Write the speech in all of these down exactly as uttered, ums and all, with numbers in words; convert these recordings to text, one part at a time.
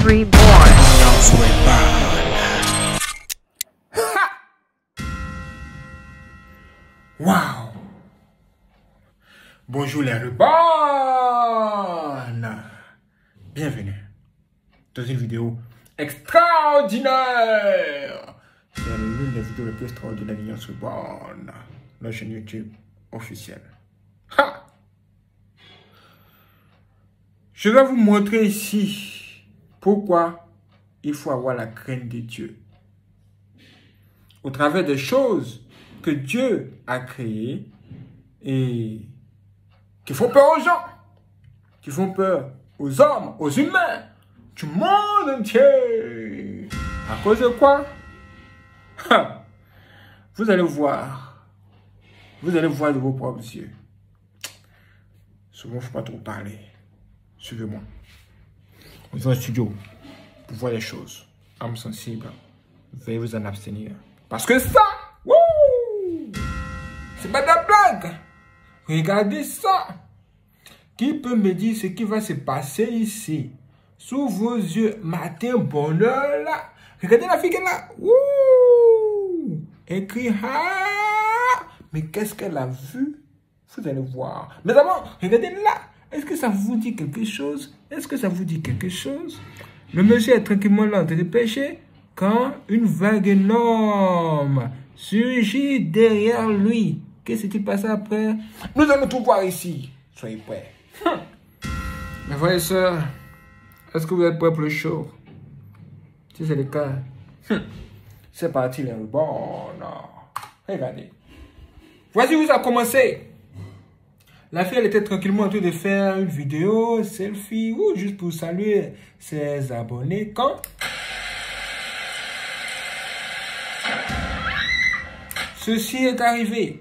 Reborn. Wow! Bonjour les Reborn! Bienvenue dans une vidéo extraordinaire! C'est l'une des vidéos les plus extraordinaires d'Alliance Reborn, notre chaîne YouTube officielle. Ha! Je vais vous montrer ici pourquoi il faut avoir la crainte de Dieu. Au travers des choses que Dieu a créées et qui font peur aux gens, qui font peur aux hommes, aux humains, du monde entier. À cause de quoi? Ha! Vous allez voir. Vous allez voir de vos propres yeux. Souvent, il ne faut pas trop parler. Suivez-moi. On est dans le studio pour voir les choses. Âme sensible, veuillez vous en abstenir. Parce que ça, wouh, c'est pas de la blague. Regardez ça. Qui peut me dire ce qui va se passer ici? Sous vos yeux, matin, bonheur là. Regardez la fille qui est là. Wouh, écrit ah. Mais qu'est-ce qu'elle a vu? Vous allez voir. Mais d'abord, regardez là. Est-ce que ça vous dit quelque chose? Est-ce que ça vous dit quelque chose? Le monsieur est tranquillement là en train de pêcher quand une vague énorme surgit derrière lui. Qu'est-ce qui passe après? Nous allons tout voir ici. Soyez prêts. Hum. Mes frères et sœurs, est-ce que vous êtes prêts pour le show? Si c'est le cas, hum. c'est parti les Reborn. Regardez. Voici où ça a commencé. La fille, elle était tranquillement en train de faire une vidéo, selfie, ou juste pour saluer ses abonnés. Quand ceci est arrivé.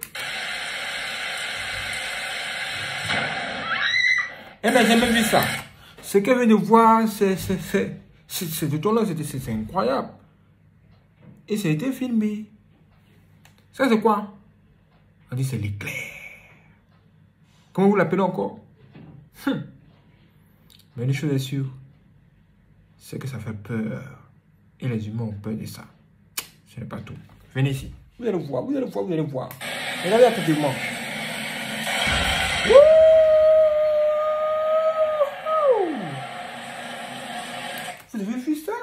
Elle n'a jamais vu ça. Ce qu'elle vient de voir, c'est étonnant, c'est incroyable. Et ça a été filmé. Ça, c'est quoi? On dit c'est l'éclair. Comment vous l'appelez encore? hum. Mais une chose est sûre, c'est que ça fait peur. Et les humains ont peur de ça. Ce n'est pas tout. Venez ici. Vous allez voir, vous allez voir, vous allez voir. Regardez attentivement. Vous avez vu ça?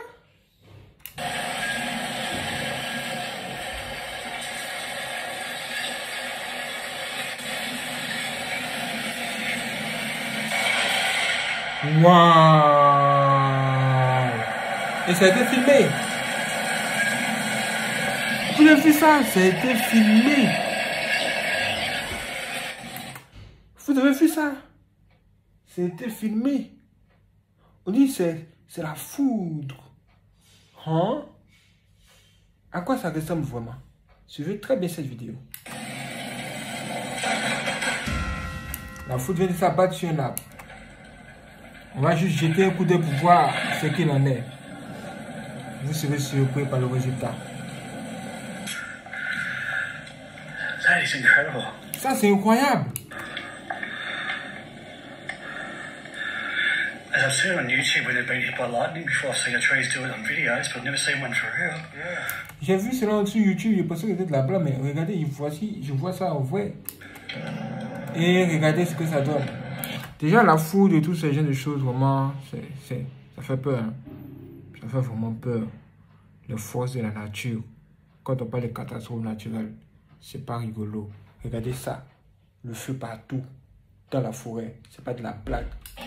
Waouh! Et ça a été filmé. Vous avez vu ça? Ça a été filmé. Vous avez vu ça? Ça a été filmé. On dit c'est c'est la foudre. Hein? À quoi ça ressemble vraiment? Suivez très bien cette vidéo. La foudre vient de s'abattre sur un arbre. On va juste jeter un coup d'œil pour voir ce qu'il en est. Vous serez surpris par le résultat. That is incredible. Ça, c'est incroyable. As I've seen on YouTube when they've been hit by lightning before, I've seen the trees do it on videos, but I've never seen one for real. Yeah. J'ai vu cela sur YouTube, j'ai pensé que c'était de la blague, mais regardez, voici, je vois ça en vrai. Et regardez ce que ça donne. Déjà, la foudre et tous ces genres de choses, vraiment, c'est, c'est, ça fait peur. Hein. Ça fait vraiment peur. Les forces de la nature. Quand on parle de catastrophes naturelles, c'est pas rigolo. Regardez ça. Le feu partout. Dans la forêt. C'est pas de la blague.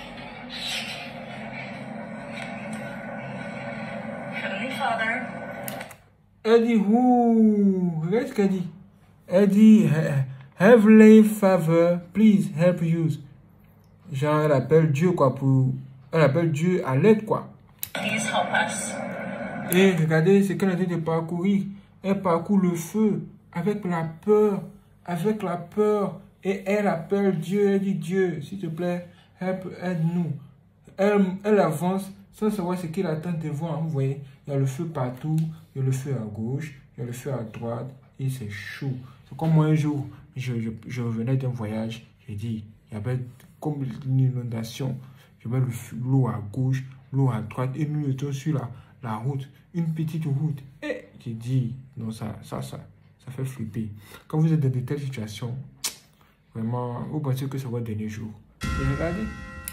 Heavenly Father. Elle dit, ouh. Regardez ce qu'elle dit. Elle dit, Heavenly Father, please help us. Genre, elle appelle Dieu, quoi, pour... Elle appelle Dieu à l'aide, quoi. Please help us. Et regardez ce qu'elle a dit de parcourir. Elle parcourt le feu avec la peur. Avec la peur. Et elle appelle Dieu. Elle dit, Dieu, s'il te plaît, help, aide-nous. Elle, elle avance sans savoir ce qu'il attend devant. Vous voyez, il y a le feu partout. Il y a le feu à gauche. Il y a le feu à droite. Et c'est chaud. C'est comme moi un jour, je, je, je revenais d'un voyage. J'ai dit, il y avait comme une inondation. Je mets l'eau à gauche, l'eau à droite et nous étions sur la, la route, une petite route. Et j'ai dit, non, ça, ça, ça, ça fait flipper. Quand vous êtes dans de telles situations, vraiment, vous pensez que c'est votre dernier jour. Et regardez.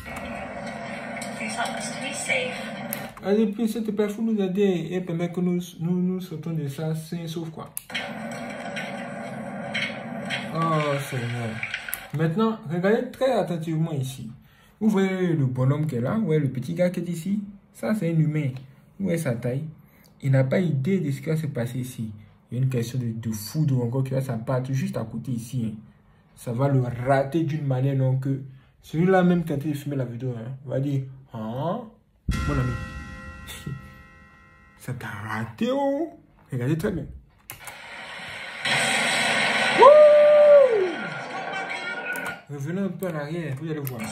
Allez, puis s'il te plaît, il faut nous aider et permettre que nous, nous, nous sortons de ça sains sauf quoi. Oh Seigneur. Maintenant, regardez très attentivement ici. Vous voyez le bonhomme qui est là, vous voyez le petit gars qui est ici. Ça, c'est un humain. Vous voyez sa taille. Il n'a pas idée de ce qui va se passer ici. Il y a une question de, de foudre encore qui va s'abattre juste à côté ici. Hein. Ça va le rater d'une manière non que celui-là même quand il filme la vidéo, hein, va dire, hein, mon ami, ça t'a raté, oh. Regardez très bien. Revenons un peu en arrière, vous allez voir.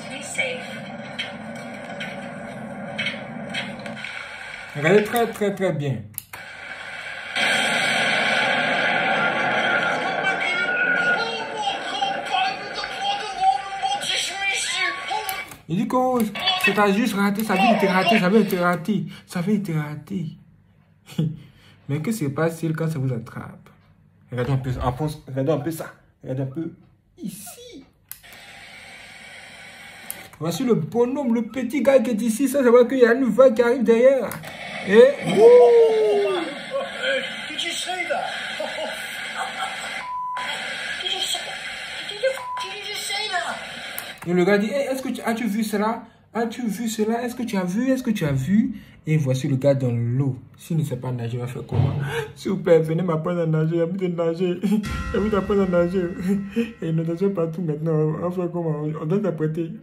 Regardez très très très bien. Il dit que oh, c'est juste raté, ça vient de te rater, ça vient de te rater, ça vient de te rater. Mais que c'est pas facile quand ça vous attrape. Regardez un peu, regardez un peu ça, regardez un peu ici. Voici le bonhomme, le petit gars qui est ici. Ça, ça voit qu'il y a une vague qui arrive derrière. Et... Oh! Did you say that? Did you say Did you, did you just say that? Et le gars dit, hey, est-ce que tu as-tu vu cela? As-tu vu cela? Est-ce que tu as vu? Est-ce que tu as vu? Et voici le gars dans l'eau. S'il ne sait pas nager, il va faire comment? S'il vous plaît, venez m'apprendre à nager. J'ai envie de nager. J'ai envie d'apprendre à nager. Et il ne nage partout maintenant. On va faire comment? On doit t'apprêter.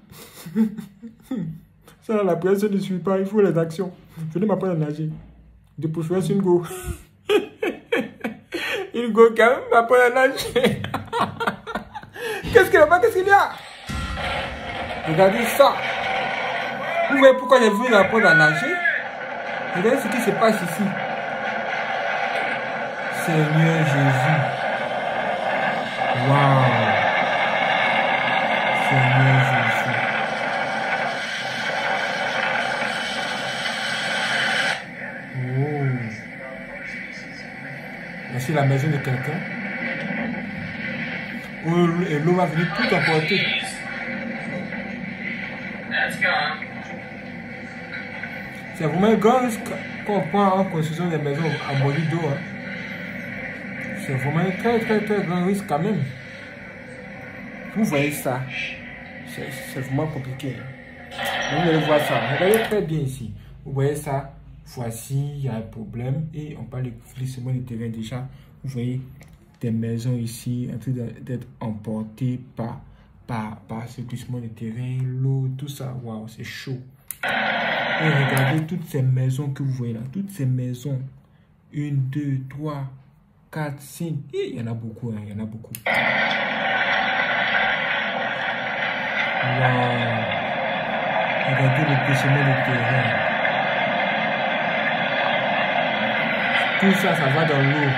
Ça, la presse ne suit pas. Il faut les actions. Venez m'apprendre à nager. De préférence, une go. Une go quand même m'apprendre à nager. Qu'est-ce qu'il y a? Qu'est-ce qu'il y a? Regardez ça. Vous voyez pourquoi j'ai voulu apprendre à nager? Regardez ce qui se passe ici. Seigneur Jésus. Waouh. Seigneur Jésus. Oh. Voici la maison de quelqu'un. Et l'eau va venir tout emporter. C'est vraiment un grand risque qu'on prend en construisant des maisons à moitié d'eau. Hein. C'est vraiment un très très très grand risque quand même. Vous voyez ça. C'est vraiment compliqué. Hein. Vous allez voir ça. Regardez très bien ici. Vous voyez ça. Voici, il y a un problème. Et on parle de glissement du terrain déjà. Vous voyez des maisons ici en train d'être emportées par, par, par ce glissement du terrain, l'eau, tout ça. Waouh, c'est chaud. Et regardez toutes ces maisons que vous voyez là. Toutes ces maisons. Une, deux, trois, quatre, cinq. Et il y en a beaucoup. Hein, il y en a beaucoup. Wow. Regardez le glissement du terrain. Tout ça, ça va dans l'eau.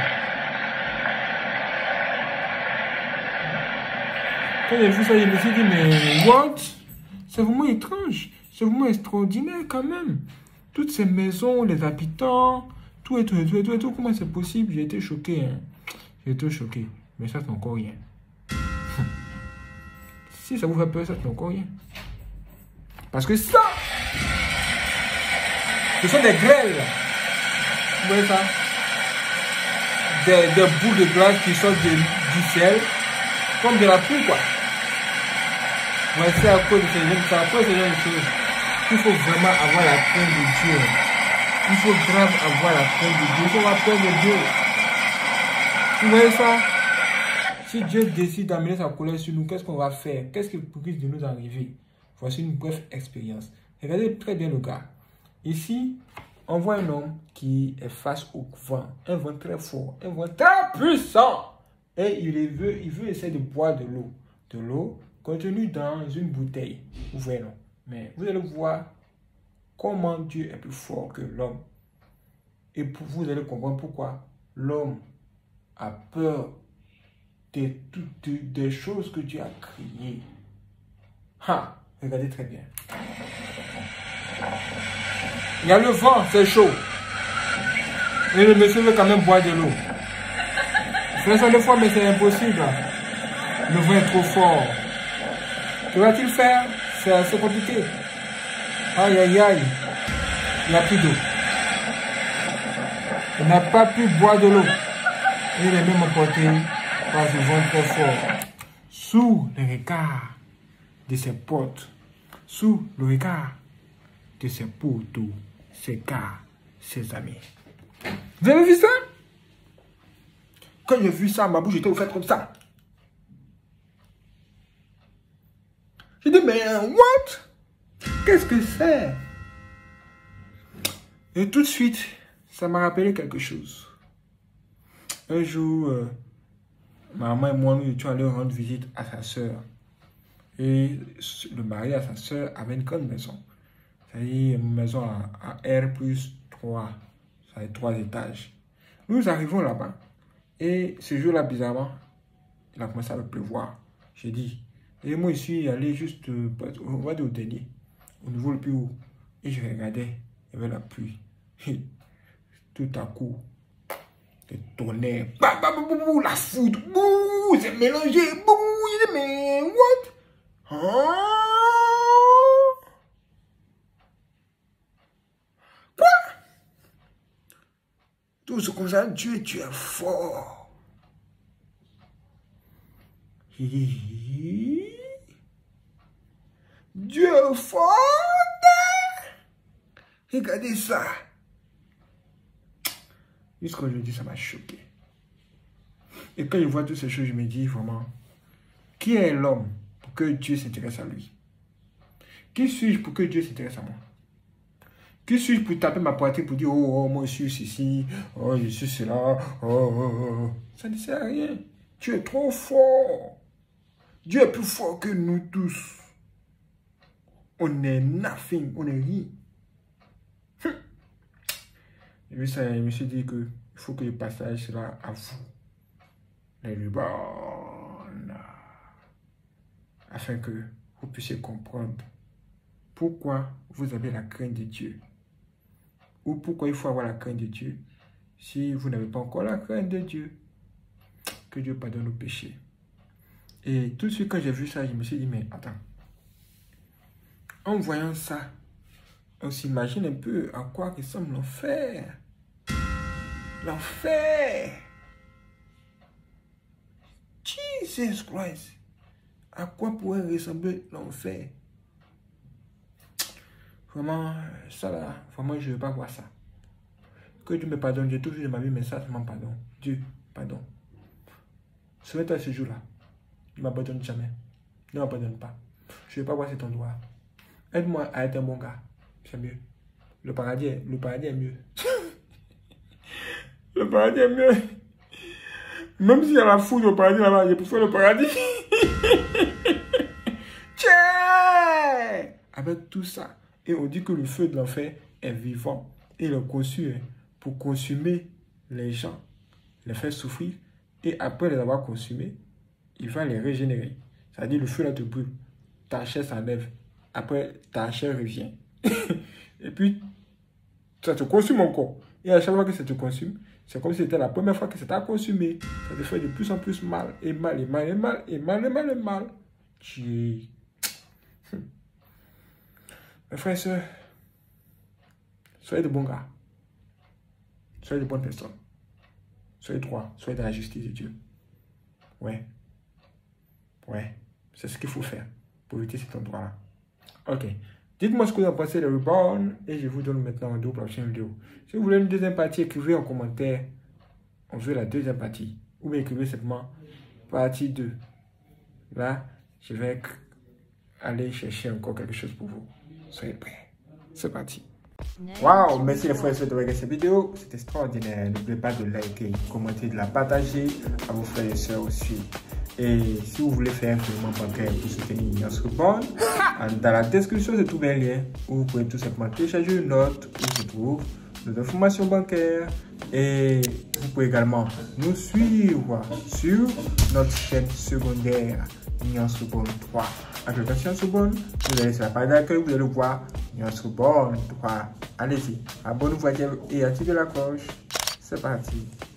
Quand j'ai vu ça, je me suis dit, mais what? C'est vraiment étrange. C'est vraiment extraordinaire quand même. Toutes ces maisons, les habitants, tout et tout et tout et tout, et tout. Comment c'est possible? J'ai été choqué. Hein. J'ai été choqué. Mais ça, c'est encore rien. Si ça vous fait peur, ça, c'est encore rien. Parce que ça, ce sont des grêles. Vous voyez ça? Des, des boules de glace qui sortent de, du ciel. Comme de la pluie, quoi. Ouais, c'est à cause de ces jeunes, c'est à cause de ces jeunes choses. Il faut vraiment avoir la crainte de Dieu. Il faut grave avoir la crainte de Dieu. Il faut avoir peur de Dieu. Vous voyez ça? Si Dieu décide d'amener sa colère sur nous, qu'est-ce qu'on va faire? Qu'est-ce qui risque de nous arriver? Voici une brève expérience. Regardez très bien le gars. Ici, on voit un homme qui est face au vent. Un vent très fort. Un vent très puissant. Et il veut, il veut essayer de boire de l'eau. De l'eau contenue dans une bouteille. Vous voyez, non? Mais vous allez voir comment Dieu est plus fort que l'homme. Et pour vous allez comprendre pourquoi l'homme a peur de toutes des choses que Dieu a créées. Ha! Regardez très bien. Il y a le vent, c'est chaud. Et le monsieur veut quand même boire de l'eau. Fais ça deux fois, mais c'est impossible. Le vent est trop fort. Que va-t-il faire? C'est assez compliqué. Aïe, aïe, aïe. Il n'a plus d'eau. Il n'a pas pu boire de l'eau. Il est même emporté par ce vent très fort. Sous le regard de ses potes, sous le regard de ses potos, ses gars, ses amis. Vous avez vu ça? Quand j'ai vu ça, ma bouche était ouverte comme ça. J'ai dit, mais what? Qu'est-ce que c'est? Et tout de suite, ça m'a rappelé quelque chose. Un jour, euh, ma maman et moi, nous étions allés rendre visite à sa soeur. Et le mari à sa soeur avait une grande maison. C'est-à-dire une maison à, à R plus trois. Ça a trois étages. Nous arrivons là-bas. Et ce jour-là, bizarrement, il a commencé à pleuvoir. J'ai dit, et moi, je suis allé juste, euh, on va dire au dernier, au niveau le plus haut. Et je regardais, il y avait la pluie. Et tout à coup, le tonnerre, bah, bah, bah, bah, bah, la foudre, bouh, c'est mélangé, bouh, il dit, mais what? Hein? Quoi? Tout ce comme ça, Dieu, tu es fort. Dieu est fort. Regardez ça. Jusqu'aujourd'hui, ça m'a choqué. Et quand je vois toutes ces choses, je me dis vraiment, qui est l'homme pour que Dieu s'intéresse à lui? Qui suis-je pour que Dieu s'intéresse à moi? Qui suis-je pour taper ma poitrine pour dire, oh, oh, moi je suis ceci, oh, je suis cela, oh, oh, oh. Ça ne sert à rien. Dieu est trop fort. Dieu est plus fort que nous tous. On est nothing, on est rien. Hum. Et puis ça, je me suis dit que il faut que je partage cela à vous, les Reborn, afin que vous puissiez comprendre pourquoi vous avez la crainte de Dieu. Ou pourquoi il faut avoir la crainte de Dieu si vous n'avez pas encore la crainte de Dieu. Que Dieu pardonne nos péchés. Et tout de suite, quand j'ai vu ça, je me suis dit, mais attends. En voyant ça, on s'imagine un peu à quoi ressemble l'enfer. L'enfer. Jesus Christ. À quoi pourrait ressembler l'enfer? Vraiment, ça là, vraiment, je ne veux pas voir ça. Que Dieu me pardonne. J'ai toujours de ma vie, mais ça, c'est mon pardon. Dieu, pardon. Souviens-toi ce jour-là. Ne m'abandonne jamais. Ne m'abandonne pas. Je ne veux pas voir cet endroit. Aide-moi à être un bon gars. C'est mieux. Le paradis est, le paradis est mieux. Le paradis est mieux. Même s'il y a la foudre au paradis là-bas, je préfère le paradis. Tiens! Avec tout ça. Et on dit que le feu de l'enfer est vivant. Et il est conçu pour consumer les gens, les faire souffrir. Et après les avoir consumés, il va les régénérer. C'est-à-dire le feu là te brûle. Ta chair s'enlève. Après, ta chair revient. Et puis, ça te consume encore. Et à chaque fois que ça te consume, c'est comme si c'était la première fois que ça t'a consumé. Ça te fait de plus en plus mal. Et mal, et mal, et mal, et mal, et mal, et mal. Tu... Mes frères et sœurs, soyez de bons gars. Soyez de bonnes personnes. Soyez droits. Soyez dans la justice de Dieu. Ouais. Ouais. C'est ce qu'il faut faire pour éviter cet endroit-là. Ok. Dites-moi ce que vous en pensez de Reborn et je vous donne maintenant un deux prochaines vidéos. Si vous voulez une deuxième partie, écrivez en commentaire. On veut la deuxième partie. Ou bien écrivez simplement partie deux. Là, je vais aller chercher encore quelque chose pour vous. Soyez prêts. C'est parti. Waouh, merci les frères et sœurs de regarder cette vidéo. C'est extraordinaire. N'oubliez pas de liker, commenter, de la partager à vos frères et sœurs aussi. Et si vous voulez faire un paiement bancaire pour soutenir Ignace Reborn, dans la description se trouve un lien où vous pouvez tout simplement télécharger une note où se trouvent nos informations bancaires. Et vous pouvez également nous suivre sur notre chaîne secondaire Ignace Reborn trois. Avec l'application Reborn, vous allez sur la page d'accueil, vous allez voir Ignace Reborn trois Allez-y, abonnez-vous et activez la cloche. C'est parti.